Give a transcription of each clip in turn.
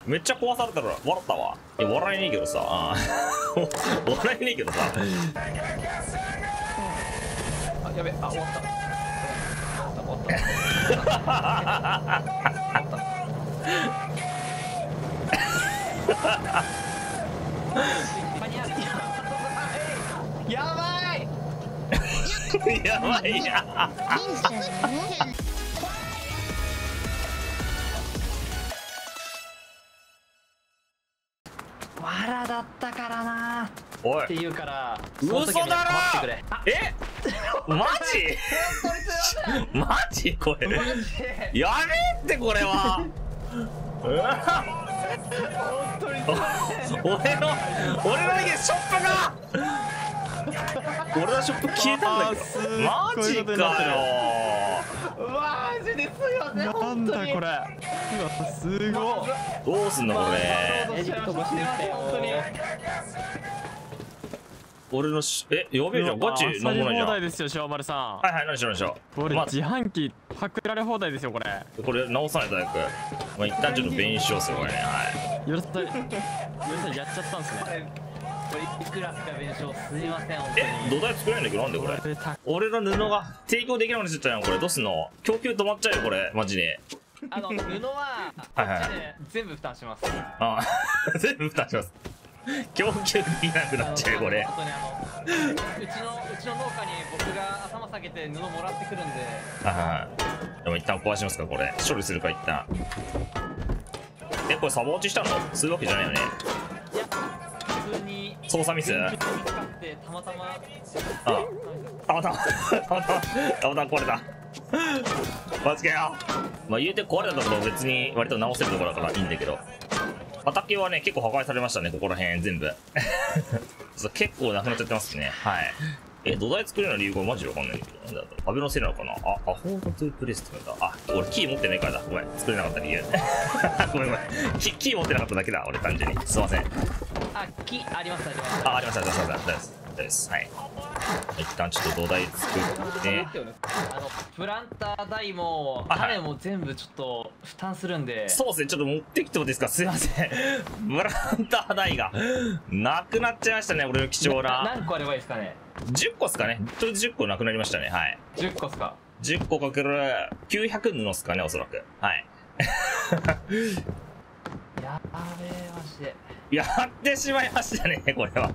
めっちゃ壊されたら笑ったわ。いや笑えねえけどさ笑えねえけどさあ、やべ、あ、終わった。終わった。やばいやばいやわらだったからなおいって言うから嘘だろえマジマジこれやめってこれはうわ本当に俺の家ショップが俺のショップ消えたんだけどマジかよマジですよね。 なんだこれ。うわすごい。 どうすんのこれ俺のやべえじゃんガチなんもないじゃん。 放題ですよ塩丸さん。 はいはい何しろ何しろこれ自販機パクられ放題ですよこれ。 これ直さないと早くまあ一旦ちょっと弁償するこれね。はいよろさんやっちゃったんですね。 これいくらすか弁償すいません本当に。 土台作れないんだけどなんでこれ俺の布が提供できなくなっちゃったよこれどうすんの供給止まっちゃうよこれマジで。 布はこっちで全部負担します。 あ全部負担します供給できなくなっちゃうよこれ。 本当にうちの農家に僕が頭下げて布もらってくるんで。 はいでも一旦壊しますかこれ処理するか一旦。これサボ落ちしたのするわけじゃないよね。 いや普通に操作ミス電気使ってたまたまたまたま壊れたマジかよ。まあ言うて壊れたところ別に割と直せるところだからいいんだけど畑はね結構破壊されましたねここら辺全部結構なくなっちゃってますね。はい土台作れるの理由がマジでわかんないけどなんだろう壁のせいなのかな。アフォードトゥープレスってなんだ。俺キー持ってないからだごめん作れなかった理由ごめんキー持ってなかっただけだ俺単純にすいません。 木ありますありました大丈夫ですはい一旦ちょっと土台作ってプランター台も種も全部ちょっと負担するんで。 そうですねちょっと持ってきてもいいですかすいませんプランター台がなくなっちゃいましたね俺の貴重な。 何個あればいいですかね。 10個っすかねとりあえず10個なくなりましたね。はい 10個っすか。 10個かける900布っすかねおそらく。はいやべえマジでやってしまいましたねこれは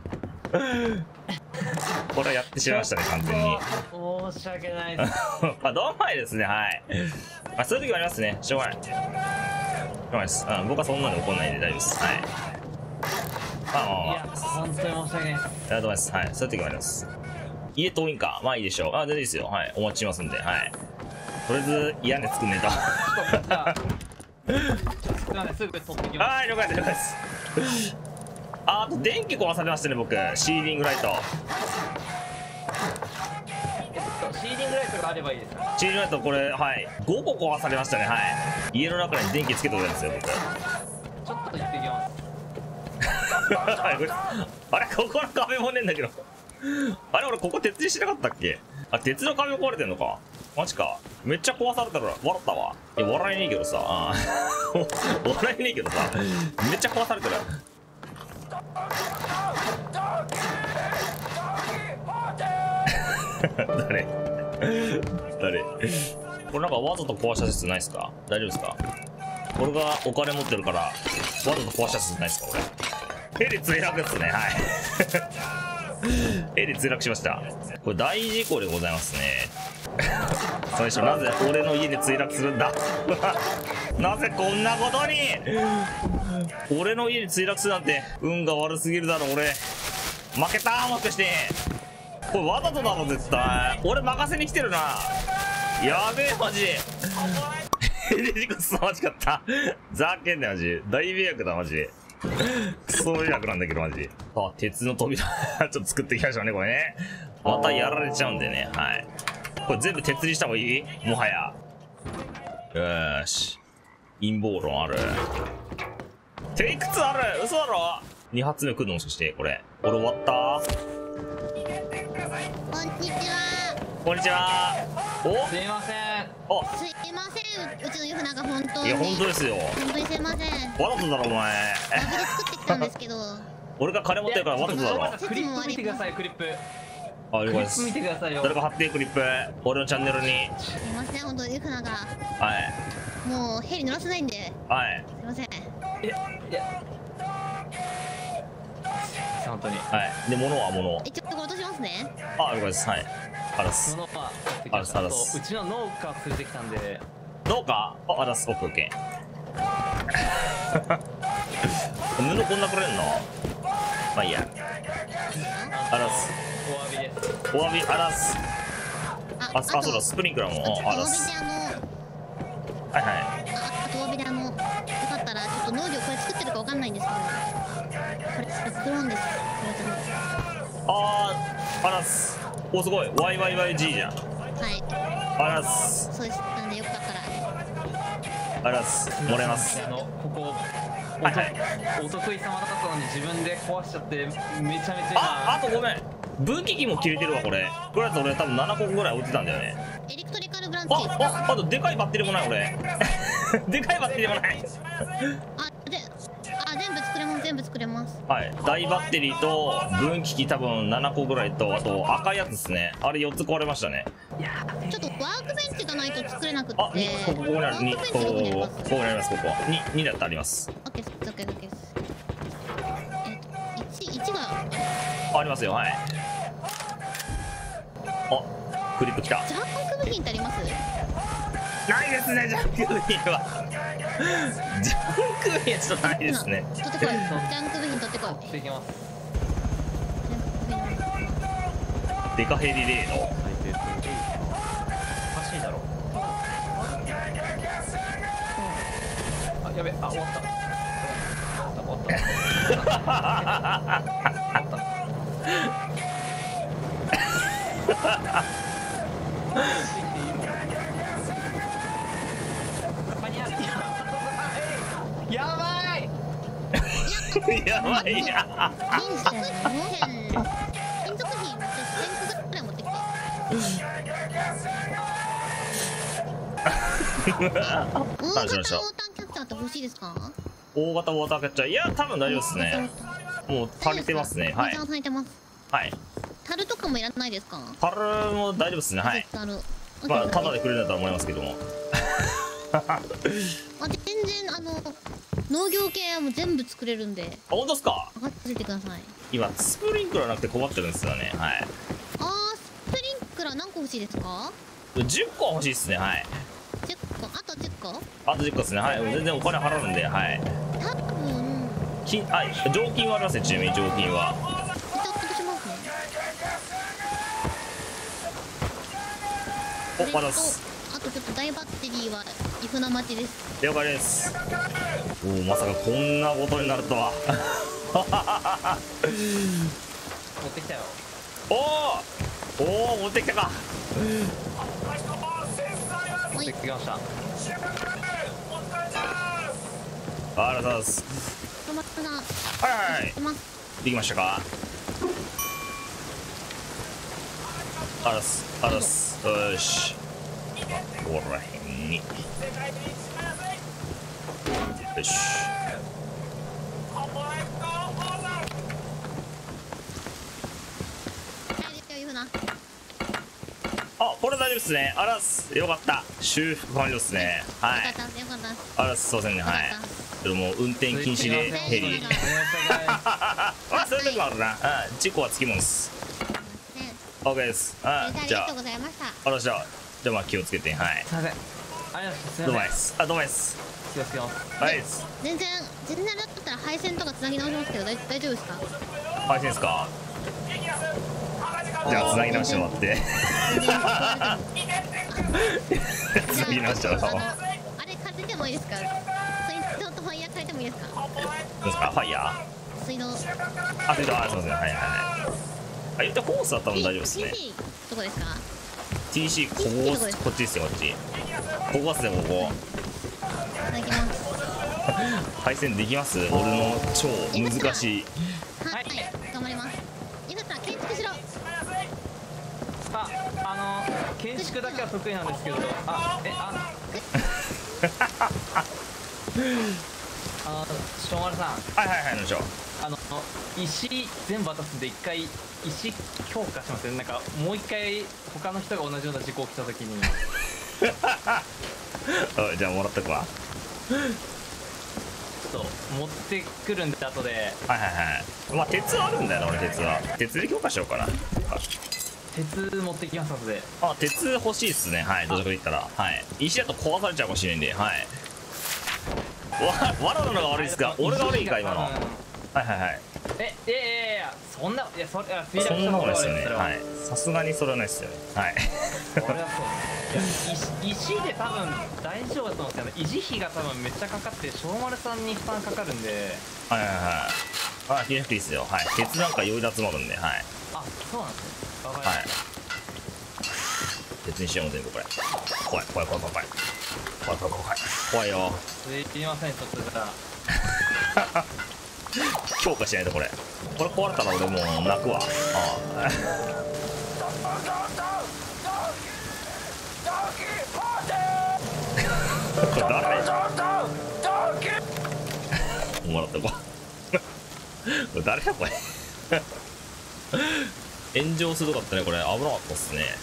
これはやってしまいましたね完全に申し訳ないですまあどんまいですねはいそういう時もありますねしょうがないしょうがないです、僕はそんなの怒んないんで大丈夫です。はいいや本当に申し訳ないです。 ありがとうございます。はいそういう時もあります。家遠いんかまあいいでしょう。全然いいですよ。はいお待ちしますんで。はいとりあえず屋根作んねえとじゃあすいませんすぐ取ってきます。 はい了解です了解ですあと電気壊されましたね僕シーリングライト。 シーリングライトがあればいいですか。 シーリングライトこれはい5個壊されましたね。はい家の中に電気つけておるんですよ僕ちょっと行ってきますあれここの壁もねえんだけどあれ俺ここ鉄にしなかったっけ。鉄の壁も壊れてんのかマジか。めっちゃ壊されたら笑ったわ。いや笑えねえけどさ笑えねえけどさめっちゃ壊されてる誰これなんかわざと壊した説ないっすか。大丈夫ですか。俺がお金持ってるからわざと壊した説ないっすか。俺ヘリ墜落っすね。はいヘリ墜落しました。これ大事故でございますね最初なぜ俺の家で墜落するんだなぜこんなことに俺の家に墜落するなんて運が悪すぎるだろ。俺負けたもしかしてこれわざとだろ絶対。俺任せに来てるな。やべえマジヘリ事故すまじかったざけんなよマジ大迷惑だマジでクソ迷惑なんだけどマジ。鉄の扉ちょっと作ってきましょうねこれね。またやられちゃうんでね。はいこれ全部鉄にした方がいいもはや。よーし陰謀論ある。テイク2ある嘘だろ。2発目来るのもしかしてこれ俺終わった。 こんにちは。 こんにちは。おすいませんおすいません。 うちのユフナが本当に。 いや本当ですよ。 本当にすいません。 わざとだろお前。 ラブで作ってきたんですけど。 俺が金持ってるからわざとだろ。 クリップ見てください、クリップ。 あ、了クリップ解です見てくださいよ。 誰か貼ってクリップ俺のチャンネルに。 すいません、本当ユフナがはいもうヘリ乗らせないんで。 はいすいません。 いや本当に。 はいで物は物を。 ちょっと落としますね。 あ、了解です。はいあらす。 物はあらすあらうすちの農家連れてきたんで。 どうか。あらす。オッケーオッケー布こんなくれんの。まあいいや。あらす。 お詫びです。 お詫びあらす。あそうだスプリンクラーもあらお詫びす。 ではいはいあとお詫びでよかったらちょっと農業これ作ってるかわかんないんですけど、これ作ろうんです。 あらす。おすごい YYYG じゃん。 はいあらす。 そうです。なんでよかったら。 あらす。漏れます。 ここはいはい。 お得意様だったのに自分で壊しちゃってめちゃめちゃあとごめん分岐器も切れてるわこれ。これやつ俺多分7個ぐらい置いてたんだよね。 エレクトリカルブランチ。 あとでかいバッテリーもない俺でかいバッテリーもない全部作れます。全部作れます。 はい大バッテリーと分岐器多分7個ぐらいと、あと赤いやつですね。あれ4つ壊れましたね。 ちょっとワークベンチがないと作れなくて。 あここにある2ここにあります。ここ2だってあります。 オッケーです。オッケーです。1がありますよ。はいあクリップきた。 ジャンク部品ってあります？ ないですねジャンク部品はジャンク部品はちょっとないですね。 取ってこい。ジャンク部品取ってこい。 できます。 デカヘリレードおかしいだろ。あ、やべ、あ、終わった。終わった。やばい。 やばいな。 金属品1000個ぐらい持ってきて。大型ウォーターキャプチャーって欲しいですか？ 大型ウォーターキャッチャーいや多分大丈夫ですね。もう足りてますね。はい足りてます。 はい樽とかもいらないですか？ 樽も大丈夫ですね。はい樽。 まあタダでくれるんだと思いますけども全然農業系はもう全部作れるんで。 本当ですか？ 任せてください。 今スプリンクラーなくて困ってるんですよね。はいスプリンクラー何個欲しいですか 10個欲しいですね。はい ？10個。あと10個？ あと10個ですね。はい全然お金払うんで。はい多分常勤はありますね。ちなみに常勤はちょっとしますね。 おあらす。 あとちょっと大バッテリーはイフナ待ちです。 了解です。おおまさかこんなことになるとは持ってきたよ。 おお持ってきたか。 持ってきました。 ありがとうございます。 止まったな。 はい止まっできましたか。あらすあらす。よしここら辺によし。 大丈夫イフナ。 あこれ大丈夫ですね。あらすよかった。修復完了ですね。はいよかったよかった。 あらすすいませんね。はいでももう運転禁止でヘリ申し訳ない。 あそういうとこあるな。事故はつきもんです。 ね、 OK です。じゃあありがとうございました。 あらじゃあまあ気をつけて。はいすいません。ありがとうございます。すいません。 どうもです。どうもです。 気をつけます。 はいです全然だったら配線とかつなぎ直しますけど大丈夫ですか？ 配信ですか。じゃあつなぎ直してもらってつなぎ直してもらおう。 あれ借りてもいいですか？水道とファイヤー借りてもいいですか？ どうですかファイヤ水道。 ー。すいません。はいはいはい。言ってホースは多分大丈夫ですね。 TC どこですか？ TC こっちですよこっち。ここですねここ。 いただきます。 配線できます？俺の超難しい。 はい、頑張ります。イフナ建築しろ。 建築だけは得意なんですけど、 しょうまるさん、 はいはいはい、なんでしょう。 石全部渡すんで一回石強化しますよ。なんかもう一回他の人が同じような事故起きた時にあ、じゃあもらっとくわ。 ちょっと持ってくるんで後で。 はいはいはい。まあ鉄はあるんだよな、俺鉄は。鉄で強化しようかな。 鉄持ってきます後で。 あ、鉄欲しいっすね。はい、どちらか言ったら。はい。石だと壊されちゃうかもしれないんで、はい。わらなのが悪いっすか？俺が悪いか、今の。はいはいはい。 いやそんな、いやそれそんなことないですよね。 それはい。さすがにそれはないですよね。はい。 それはそう。いや石で多分大丈夫だと思うんですけど、維持費が多分めっちゃかかって、しょうまるさんに負担かかるんで。 はいはいはい。あ、気にしなくていいっすよ。はい。鉄なんか余裕で集まるんで、はい。 あ、そうなんですね。わかりまはい。鉄にしよう、全部これ。怖い怖い怖い怖い怖い。怖い怖い怖い怖い。怖いよ。 すいません、ちょっとじゃあ。 強化しないとこれ壊れたら俺もう泣くわ。ああこれ誰もらったこれ誰だこれ炎上するかったね。これ危なかったっすね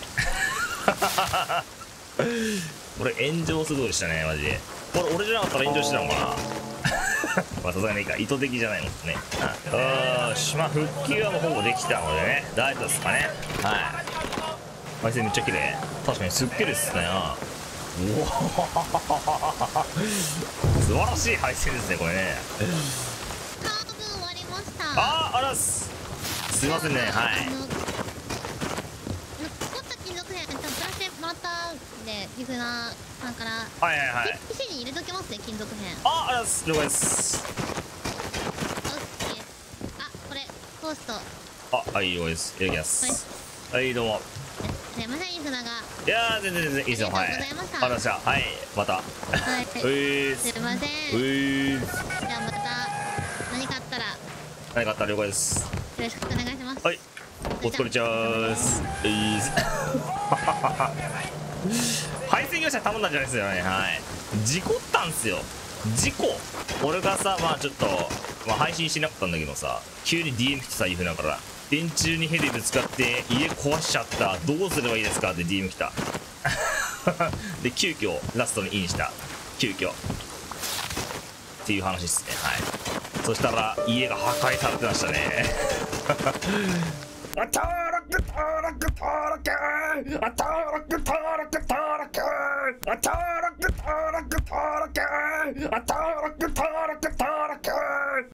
これ炎上するでしたねマジで。これ俺じゃなかったら炎上してたのかなまあさすがにいいか、意図的じゃないもんね。よし、まあ復旧はもうほぼできたのでね、大丈夫ですかね。はい。配線めっちゃ綺麗。確かにすっきりですね。うわ素晴らしい配線ですねこれね。 半分終わりました。 あらすいませんね。はい。 残った金属片プラスでもらったんで、リフナーさんからはいはいはい。 石に入れときますね、金属片。 あらす了解です。 オッケー。あ、これコースト。 はい了解です。いただきます。はいどうも。 すいません、リフナーが。 いやー全然いいですよ。はい。 ありがとうございました。 ありがとうございました。はいまた。 はい。 すすいません。じゃあまた何かあったらよ何かあったら了解です。 ろしくお願いします。 はい。お疲れちゃーす。配線業者頼んだんじゃないですよね。はい。事故ったんすよ。事故。俺がさ、まあちょっと、まあ、配信しなかったんだけどさ、急に DM 来てさ、イフだから、電柱にヘリぶつかって家壊しちゃった。どうすればいいですかって DM 来た。で、急遽ラストにインした。急遽。っていう話ですね。はい。そしたら家が破壊されてましたね。登録登録